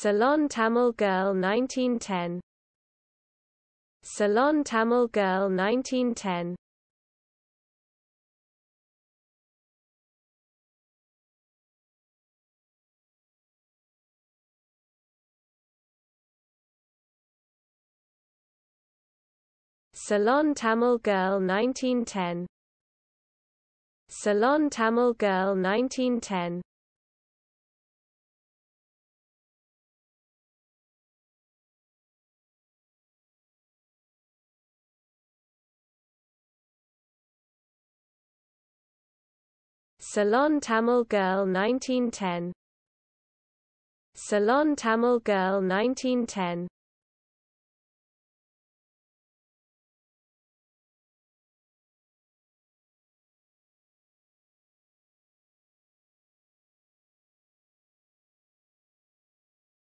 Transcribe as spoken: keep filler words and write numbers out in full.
Ceylon Tamil Girl nineteen ten. Ceylon Tamil Girl nineteen ten. Ceylon Tamil Girl nineteen ten. Ceylon Tamil Girl nineteen ten. Ceylon Tamil Girl nineteen ten. Ceylon Tamil Girl nineteen ten.